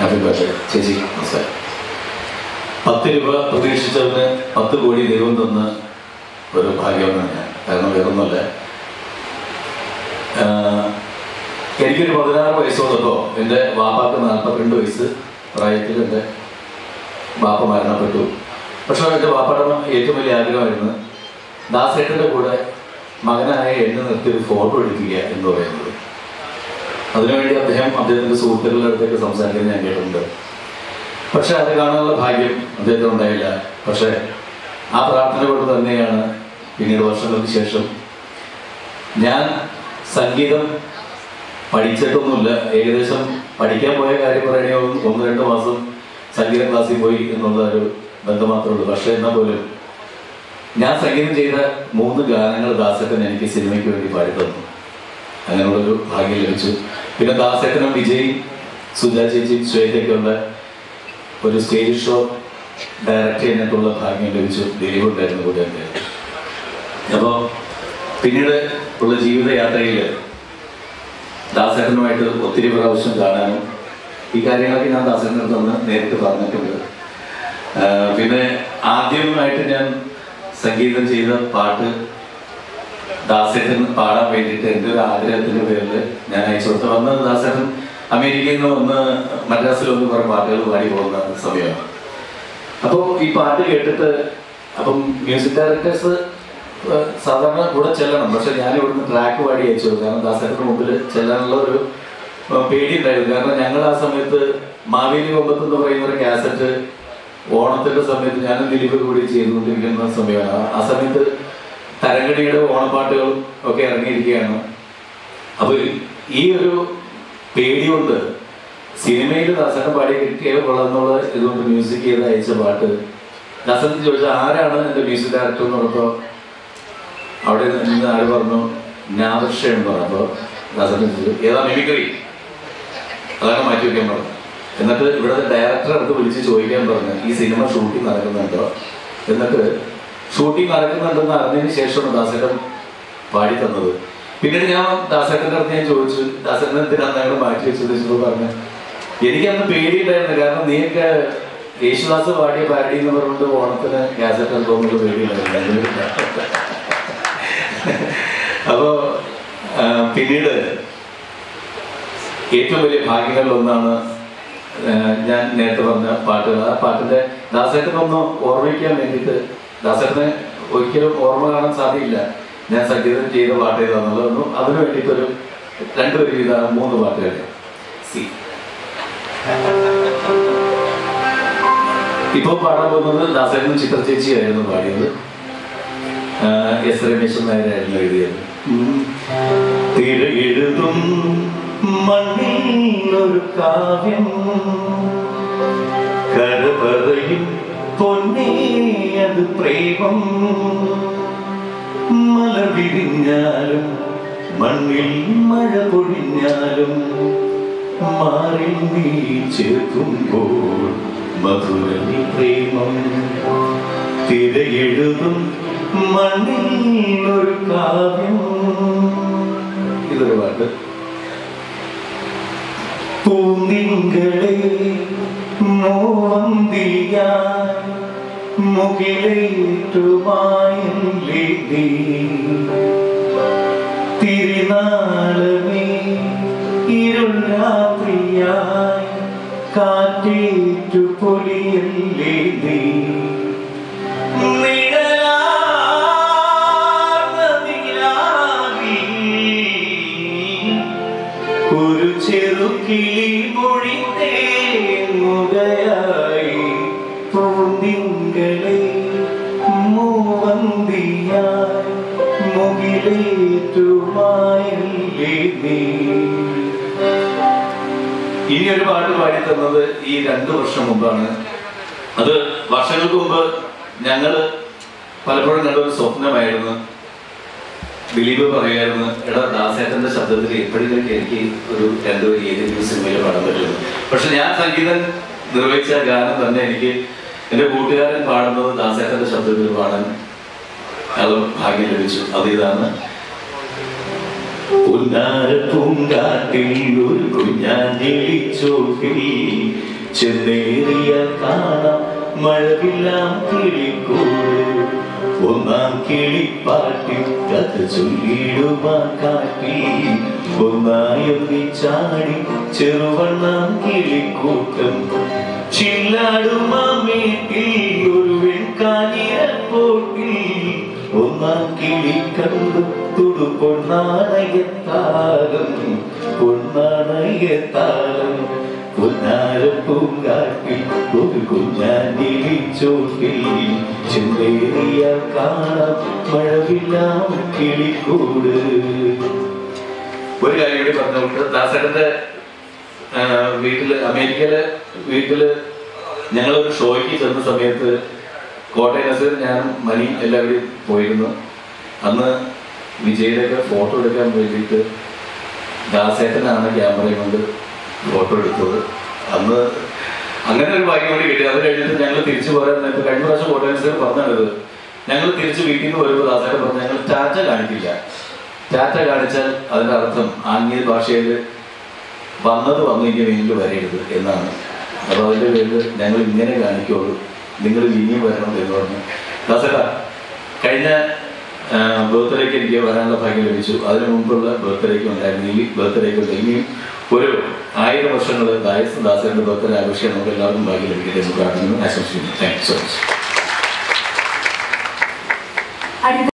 Happy birthday ചേച്ചി. നമസ്കാരം. 10 രൂപ പ്രതീക്ഷിച്ചതിന് 10 കോടി ദൈവം തന്ന ഒരു ഭാഗ്യമാണ് ഞാൻ. കാരണം വേറൊന്നുമല്ല, എനിക്കൊരു 16 വയസ്സുള്ളപ്പോൾ എൻ്റെ വാപ്പാക്ക് 42 വയസ്സ് പ്രായത്തിൽ എൻ്റെ വാപ്പ മരണപ്പെട്ടു. പക്ഷേ എൻ്റെ വാപ്പയുടെ ഏറ്റവും വലിയ ആഗ്രഹമായിരുന്നു ദാസേട്ടൻ്റെ കൂടെ മകനായ എന്നെ നിർത്തി ഒരു ഫോട്ടോ എടുക്കുക എന്ന് പറയുന്നത്. അതിനുവേണ്ടി അദ്ദേഹത്തിൻ്റെ സുഹൃത്തുക്കളുടെ അടുത്തേക്ക് സംസാരിക്കുന്നത് ഞാൻ കേട്ടിട്ടുണ്ട്. പക്ഷെ അത് കാണാനുള്ള ഭാഗ്യം അദ്ദേഹത്തിന് ഉണ്ടായില്ല. പക്ഷേ ആ പ്രാർത്ഥന കൊണ്ട് തന്നെയാണ് പിന്നീട് വർഷങ്ങൾക്ക് ശേഷം ഞാൻ സംഗീതം പഠിച്ചിട്ടൊന്നുമില്ല. ഏകദേശം പഠിക്കാൻ പോയ കാര്യം പറയുകയാണെങ്കിൽ 1-2 മാസം സംഗീത ക്ലാസ്സിൽ പോയി എന്നുള്ള ഒരു ബന്ധം മാത്രമേ ഉള്ളൂ. പക്ഷേ എന്നാൽ പോലും ഞാൻ സംഗീതം ചെയ്ത 3 ഗാനങ്ങൾ ദാസേട്ടൻ എനിക്ക് സിനിമയ്ക്ക് വേണ്ടി പാടിത്തന്നു. അങ്ങനെയുള്ളൊരു ഭാഗ്യം ലഭിച്ചു. പിന്നെ ദാസേട്ടനും വിജയ്, സുജാ ചേച്ചി, ശ്വേതയ്ക്കുള്ള ഒരു സ്റ്റേജ് ഷോ ഡയറക്റ്റ് ചെയ്യാനായിട്ടുള്ള ഭാഗ്യം ലഭിച്ചു. ദിലീപ് ഉണ്ടായിരുന്നു കൂടെ ഉണ്ടായിരുന്നു. അപ്പോൾ പിന്നീട് ഉള്ള ജീവിതയാത്രയിൽ ദാസേട്ടനുമായിട്ട് ഒത്തിരി പ്രാവശ്യം കാണാനും ഈ കാര്യങ്ങളൊക്കെ ഞാൻ ദാസേട്ടൻ്റെ അടുത്ത് നേരിട്ട് പറഞ്ഞിട്ടുണ്ട്. പിന്നെ ആദ്യമായിട്ട് ഞാൻ സംഗീതം ചെയ്ത പാട്ട് ദാസേട്ടൻ പാടാൻ വേണ്ടിയിട്ട് എൻ്റെ ഒരു ആഗ്രഹത്തിൻ്റെ പേരിൽ ഞാൻ അയച്ചു കൊടുത്തു. വന്ന് ദാസേട്ടൻ അമേരിക്കയിൽ നിന്ന് വന്ന് മദ്രാസിൽ വന്ന് കുറേ പാട്ടുകൾ പാടി പോകുന്ന സമയമാണ്. അപ്പോൾ ഈ പാട്ട് കേട്ടിട്ട് അപ്പം മ്യൂസിക് ഡയറക്ടേഴ്സ് സാധാരണ കൂടെ ചെല്ലണം. പക്ഷെ ഞാൻ ഇവിടുന്ന് ട്രാക്ക് പാടി അയച്ചു. കാരണം ദാസേട്ടൻ്റെ മുമ്പിൽ ചെല്ലാനുള്ള ഒരു പേടി ഉണ്ടായിരുന്നു. കാരണം ഞങ്ങൾ ആ സമയത്ത് മാവേലി കൊമ്പത്ത് എന്ന് പറയുന്ന ഒരു കാസറ്റ് ഓണത്തിൻ്റെ സമയത്ത് ഞാനും ദിലീപ് കൂടി ചെയ്തുകൊണ്ടിരിക്കുന്ന സമയമാണ്. ആ സമയത്ത് തരംഗണിയുടെ ഓണപ്പാട്ടുകളും ഒക്കെ ഇറങ്ങിയിരിക്കുകയാണ്. അപ്പോൾ ഈ ഒരു പേടി കൊണ്ട് സിനിമയിൽ ദാസേട്ടൻ പാടി കിട്ടിയാൽ കൊള്ളാന്നുള്ള ഇതുകൊണ്ട് മ്യൂസിക് ചെയ്ത് അയച്ച പാട്ട് ദാസേട്ടൻ ചോദിച്ചാൽ ആരാണ് എൻ്റെ മ്യൂസിക് ഡയറക്ടർ എന്ന് പറഞ്ഞപ്പോൾ അവിടെ നിന്ന് ആര് പറഞ്ഞു ഞാദർഷയെന്ന് പറഞ്ഞപ്പോൾ ദാസേട്ടൻ ചോദിച്ചു ഏതാ മിമിക്രി, അതാണ് മാറ്റി വയ്ക്കാൻ പറഞ്ഞു. എന്നിട്ട് ഇവിടുത്തെ ഡയറക്ടറെ അടുത്ത് വിളിച്ച് ചോദിക്കാൻ പറഞ്ഞു ഈ സിനിമ ഷൂട്ടിംഗ് നടക്കുന്നുണ്ടോ. എന്നിട്ട് ഷൂട്ടിംഗ് നടക്കുന്നുണ്ടെന്ന് അറിഞ്ഞതിന് ശേഷമാണ് ദാസേട്ടൻ പാടി തന്നത്. പിന്നീട് ഞാൻ ദാസേട്ടൻ്റെ അടുത്ത് ഞാൻ ചോദിച്ചു ദാസേട്ടൻ എന്തിനാണ് ഞങ്ങൾ മാറ്റി വെച്ചത് പറഞ്ഞു. എനിക്കന്ന് പേടിയുണ്ടായിരുന്നു. കാരണം നീയൊക്കെ യേശുദാസ് പാടിയ പാരഡി എന്ന് പറഞ്ഞുകൊണ്ട് ഓണത്തിന് കാസറ്റ് ആൽബമിൽ പേടിയുണ്ടായിരുന്നു. അപ്പോൾ പിന്നീട് ഏറ്റവും വലിയ ഭാഗ്യങ്ങളിലൊന്നാണ് ഞാൻ നേരത്തെ പറഞ്ഞ പാട്ടുകൾ. ആ പാട്ടിൻ്റെ ദാസേട്ടനൊന്ന് ഓർമ്മിക്കാൻ വേണ്ടിയിട്ട് ദാസേട്ടനെ ഒരിക്കലും ഓർമ്മ കാണാൻ സാധ്യയില്ല ഞാൻ സംഗീതം ചെയ്ത പാട്ട് ചെയ്താന്നുള്ളതൊന്നും അതിനു വേണ്ടിയിട്ടൊരു 2 വരി ഇതാണ് 3 പാട്ടുകൾ. ഇപ്പോൾ പാടാൻ പോകുന്നത് ദാസേട്ടനും ചിത്ര ചേച്ചിയായിരുന്നു പാടിയത്. എസ് രമേശൻ നായരായിരുന്നു എഴുതിയത്. തിരയെഴുതും മണ്ണിലൊരു കാവ്യം കരപറയും പൊന്നേ അത് പ്രേമം മല വിരിഞ്ഞാലും മണ്ണിൽ മഴ പൊഴിഞ്ഞാലും മാറി നീ ചേർക്കുമ്പോൾ മധുരനി പ്രേമം തിരയെഴുതും മണ്ണിൽ ഒരു കാവ്യം. ഇതൊരു പാട്ട്. പൂന്തിങ്കളെ മോവന്തിയായി മുകിലേറ്റുമായല്ലേ നീ തിരുനാളമേ ഇരുൾ രാത്രിയായി കാറ്റേറ്റു പൊലിയല്ലേ നീ ഒരു ചെറുകിളി മൊഴിതേങ്ങുകയായി പൂന്തിങ്കളെ മൂവന്തിയായി മുകിലേറ്റുമായല്ലേ നീ. ഇനി ഒരു പാട്ട് പാടി തന്നത് ഈ 2 വർഷം മുമ്പാണ്. അത് വർഷങ്ങൾക്ക് മുമ്പ് ഞങ്ങള് പലപ്പോഴും കണ്ടൊരു സ്വപ്നമായിരുന്നു. ദിലീപ് പറയായിരുന്നു എടാ ദാസേട്ടന്റെ ശബ്ദത്തിൽ എപ്പോഴെങ്കിലും എനിക്ക് ഒരു 2 വരി ഏതെങ്കിലും സിനിമയിൽ പാടാൻ പറ്റുന്നു. പക്ഷെ ഞാൻ സംഗീതം നിർവഹിച്ച ഗാനം തന്നെ എനിക്ക് എൻ്റെ കൂട്ടുകാരൻ പാടുന്നത് ദാസേട്ടന്റെ ശബ്ദത്തിൽ പാടാൻ അത് ഭാഗ്യം ലഭിച്ചു. അത് ഇതാണ് പൂങ്കാട്ടിൽ ഒരു കുഞ്ഞാഞ്ഞിളിച്ചോട്ടിൽ ചെന്നേറിയ കാണാം മഴവില്ലാം കിളിക്കൂട് ഒന്നാം കിളിപ്പാട്ടിൽ കഥ ചൊല്ലിടുമാ കാട്ടിൽ ഒന്നായൊന്നിച്ചാടി ചെറുവണ്ണാം കിളിക്കൂട്ടം ചില്ലാടുമാ മേട്ടിൽ ഒരു വെൺകാഞ്ഞിരപ്പോട്ടിൽ ഒന്നാം കിളി കണ്ടു തുടു പൊന്നാണയത്താളം പൊന്നാണയത്താളം പൂങ്കാട്ടിൽ ഒരു കുഞ്ഞാഞ്ഞിളിച്ചോട്ടിൽ ചെന്നേറിയ കാണാം മഴവില്ലാം കിളിക്കൂട്. ഒരു കാര്യം കൂടി പറഞ്ഞുകൊണ്ട് ദാസേട്ടന്റെ വീട്ടില് അമേരിക്കയിലെ വീട്ടില് ഞങ്ങളൊരു ഷോയ്ക്ക് ചെന്ന സമയത്ത് കോട്ടയം നസീർ ഞാനും മനി എല്ലാവരും പോയിരുന്നു. അന്ന് വിജയുടെ ഫോട്ടോ എടുക്കാൻ വേണ്ടിയിട്ട് ദാസേട്ടനാണ് ക്യാമറയും കൊണ്ട് ഫോട്ടോ എടുത്തത്. അന്ന് അങ്ങനെ ഒരു ഭാഗ്യം കൂടി കിട്ടി. അത് കഴിഞ്ഞിട്ട് ഞങ്ങൾ തിരിച്ചു പോരാൻ നേരത്തെ കഴിഞ്ഞ പ്രാവശ്യം കോട്ടയം നസീർ പറഞ്ഞത് ഞങ്ങൾ തിരിച്ച് വീട്ടിൽ നിന്ന് വരുമ്പോൾ ദാസേട്ടൻ പറഞ്ഞു ഞങ്ങൾ ടാറ്റ കാണിക്കില്ല, ടാറ്റ കാണിച്ചാൽ അതിൻ്റെ അർത്ഥം ആംഗ്യ ഭാഷയിൽ വന്നത് വന്നിങ്ങനെ വീട്ടിൽ വരരുത് എന്നാണ്. അപ്പോൾ അതിൻ്റെ പേരിൽ ഞങ്ങൾ ഇങ്ങനെ കാണിക്കുള്ളൂ, നിങ്ങൾ ഇനിയും വരണം എന്ന് പറഞ്ഞു. ദാസേട്ടാ കഴിഞ്ഞ ബർത്ത്ഡേക്ക് എനിക്ക് വരാനുള്ള ഭാഗ്യം ലഭിച്ചു. അതിനു മുമ്പുള്ള ബർത്ത്ഡേക്ക് ഉണ്ടായിരുന്നു. ഈ ബർത്ത്ഡേക്ക് ഇനിയും ഒരു 1000 വർഷങ്ങൾ ദാസേട്ടൻ്റെ ബർത്ത്ഡേ ആഘോഷിക്കാൻ നമുക്ക് എല്ലാവർക്കും ഭാഗ്യം ലഭിക്കട്ടെ എന്ന് പ്രാർത്ഥിക്കുന്നു, ആശംസിക്കുന്നു. Thank you so much.